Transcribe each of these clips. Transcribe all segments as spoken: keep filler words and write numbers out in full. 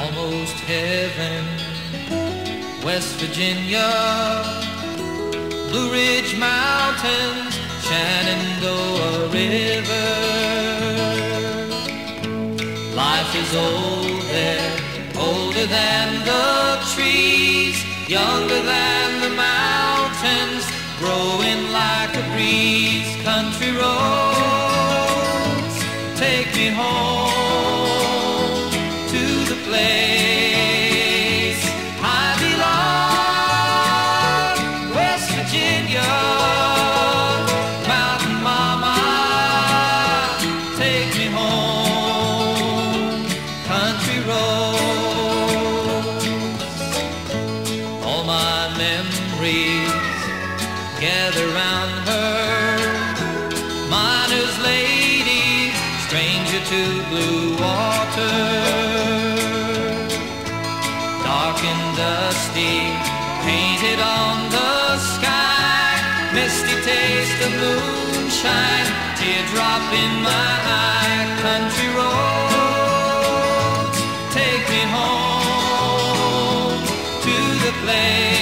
almost heaven. West Virginia, Blue Ridge Mountains, Shenandoah River. Life is old there, older than the trees, younger than the mountains, growing like a breeze. Country roads, take me home to the place I belong. West Virginia, Mountain Mama, take me home. Country roads, all my memories gather round her. Miner's lady, stranger to blue water. Dark and dusty, painted on the sky. Misty taste of moonshine, teardrop in my eye. Country roads, take me home to the place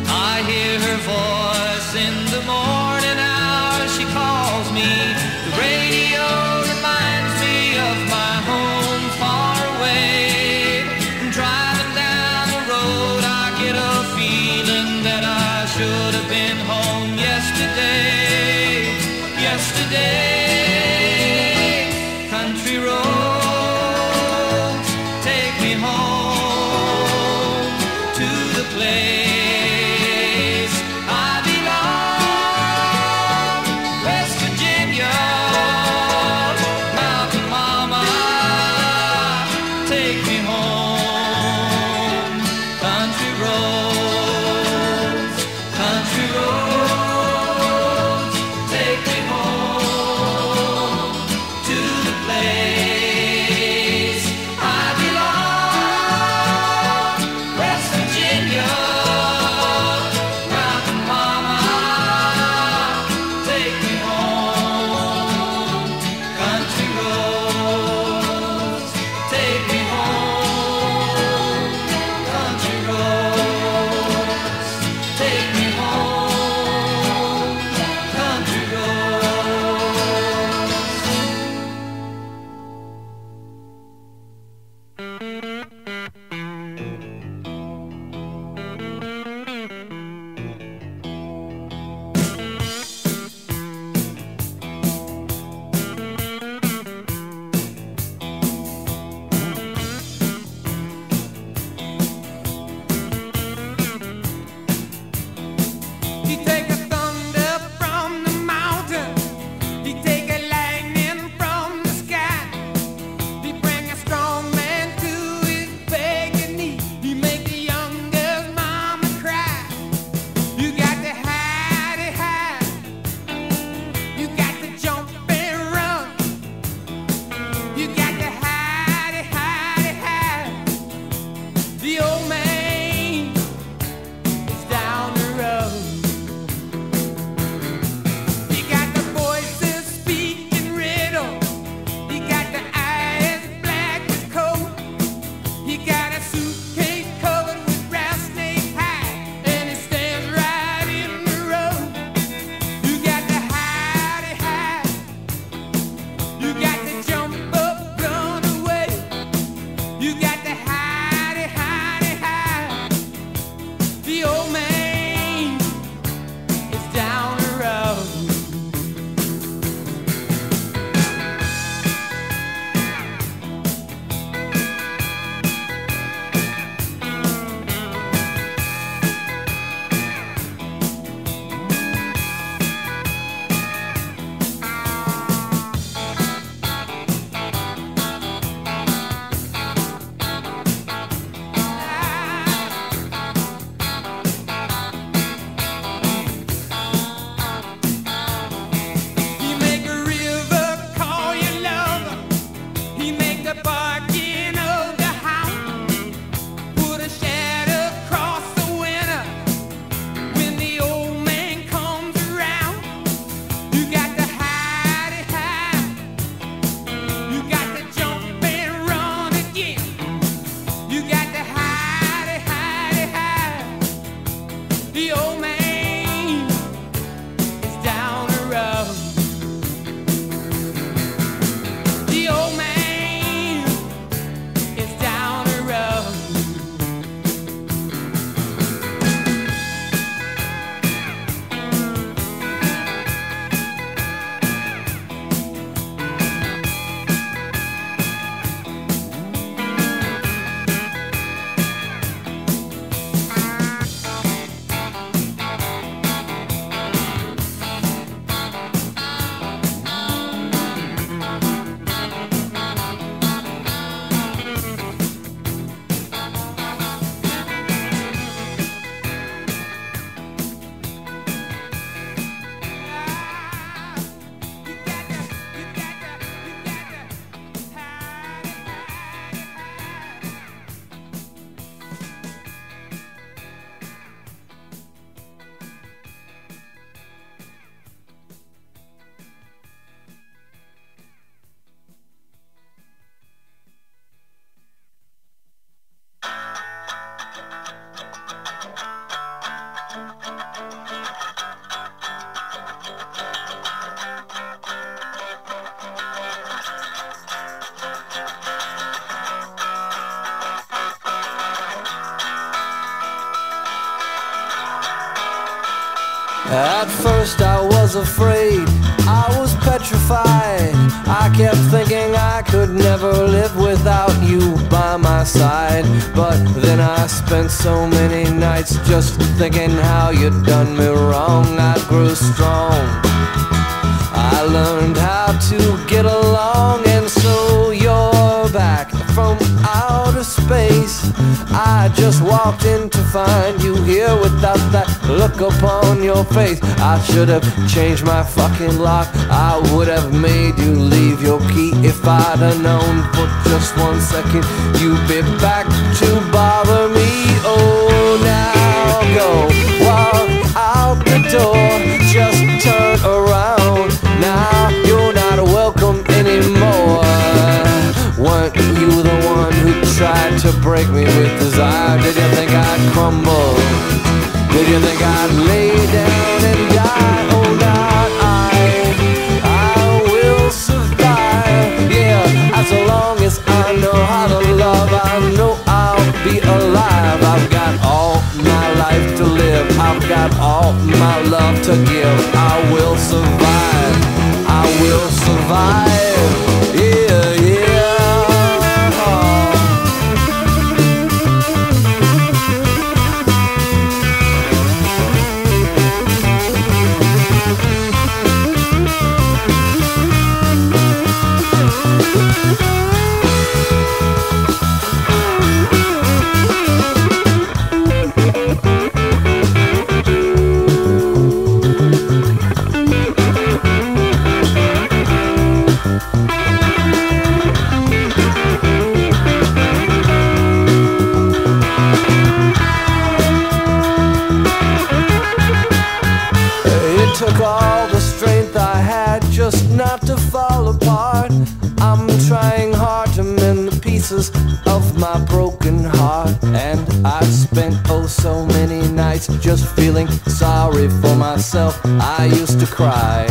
in the morning hour. She calls me, the At first I was afraid, I was petrified. I kept thinking I could never live without you by my side. But then I spent so many nights just thinking how you'd done me wrong. I grew strong, I learned how to get along. And so you're back from outer space. I just walked in to find you here without that look upon your face. I should have changed my fucking lock. I would have made you leave your key. If I'd have known for just one second you'd be back to bother me. Oh, now go walk out the door, just turn around. Now you're not welcome anymore. Weren't you the one who tried to break me with desire? Did you think I'd crumble? Did you think I'd lay down and die? Oh, not I. I will survive. Yeah, as long as I know how to love, I know I'll be alive. I've got all my life to live. I've got all my love to give. I will survive. I will survive. Yeah, yeah. Took all the strength I had just not to fall apart. I'm trying hard to mend the pieces of my broken heart. And I've spent oh so many nights just feeling sorry for myself. I used to cry,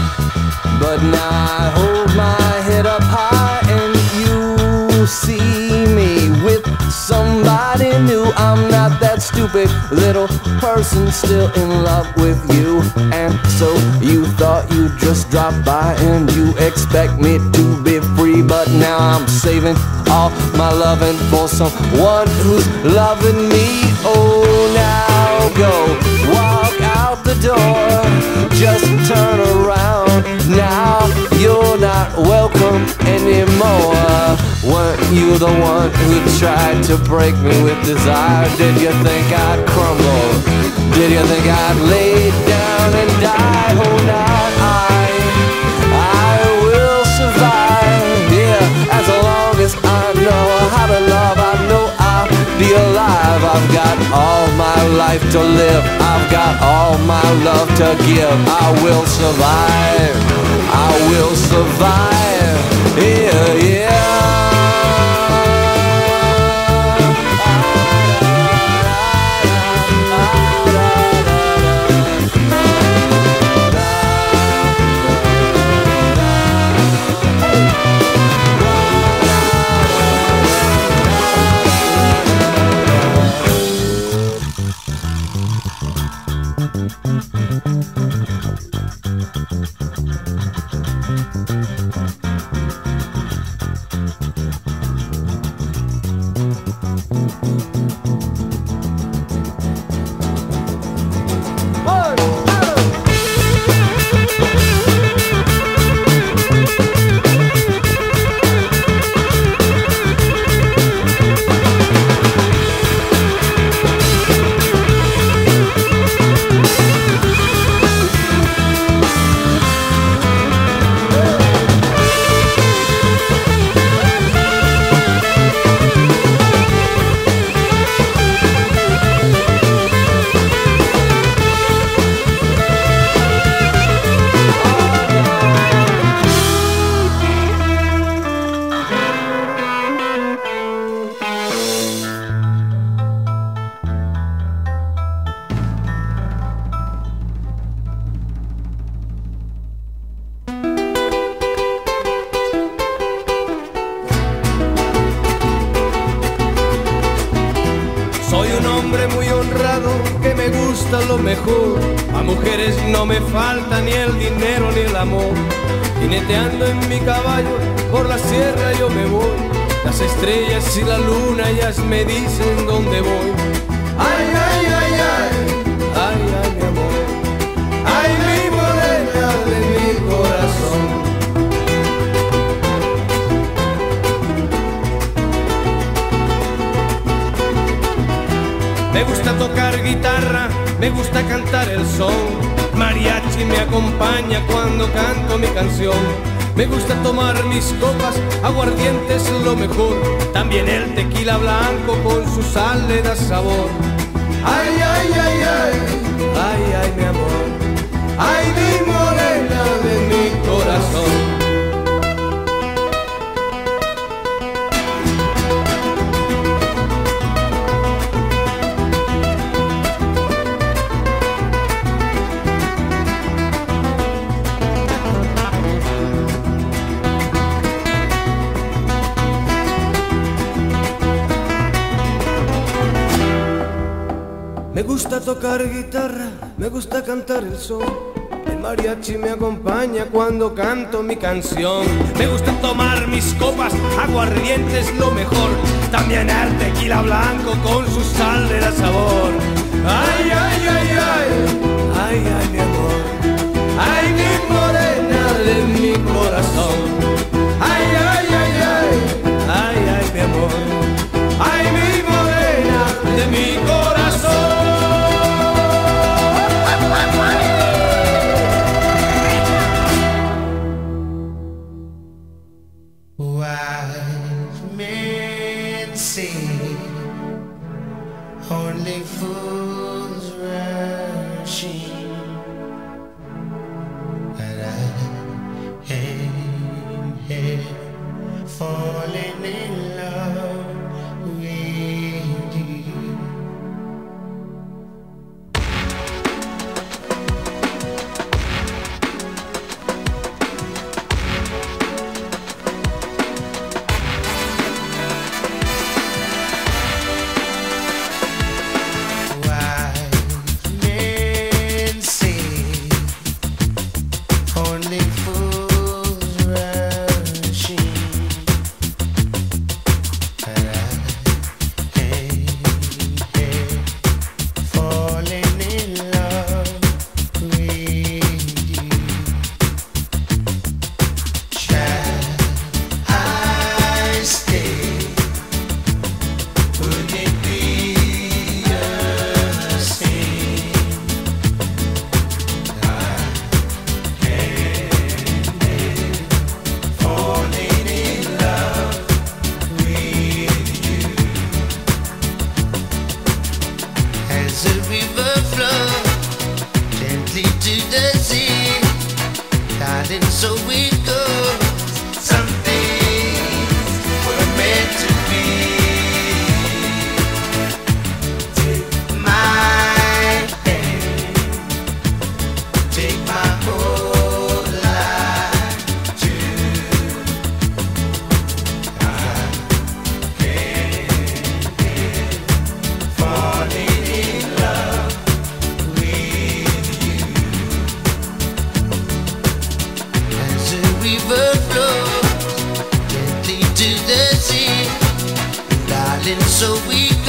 but now I hold my head up high and you see me with somebody new. I'm not that stupid little person still in love with you. And so you thought you'd just drop by and you expect me to be free. But now I'm saving all my loving for someone who's loving me. Oh, now go walk out the door, just turn around. Now you're not welcome anymore. Weren't you the one who tried to break me with desire? Did you think I'd crumble? Did you think I'd lay down and die? Oh, not I. I will survive. Yeah, as long as I know how to love, I know I'll be alive. I've got all my life to live. I've got all my love to give. I will survive. I will survive. Yeah, yeah. gusta lo mejor. A mujeres no me falta ni el dinero ni el amor. Jineteando en mi caballo por la sierra yo me voy. Las estrellas y la luna ellas me dicen dónde voy. Ay, ay, ay, ay, ay, ay, mi amor. Ay, mi morena de mi corazón. Me gusta tocar guitarra, me gusta cantar el son. Mariachi me acompaña cuando canto mi canción. Me gusta tomar mis copas, aguardiente es lo mejor. También el tequila blanco con su sal le da sabor. Ay, ay, ay, ay, ay, ay, mi amor. Ay, mi morena de mi corazón. Me gusta tocar guitarra, me gusta cantar el son. El mariachi me acompaña cuando canto mi canción. Me gusta tomar mis copas, aguardiente es lo mejor. También el tequila blanco con su sal le da sabor. Ay, ay, ay, ay, ay, ay, mi amor. Ay, mi morena de mi corazón. Ay, ay, ay, ay, ay, ay, mi amor. Ay, mi morena de mi corazón. Wise men say only fools rushing, but I am here falling in love with you. So we go. Some things were meant to be. Take my hand, take my whole life too. I can't help falling in love with you. River flows gently to the sea, darling, so we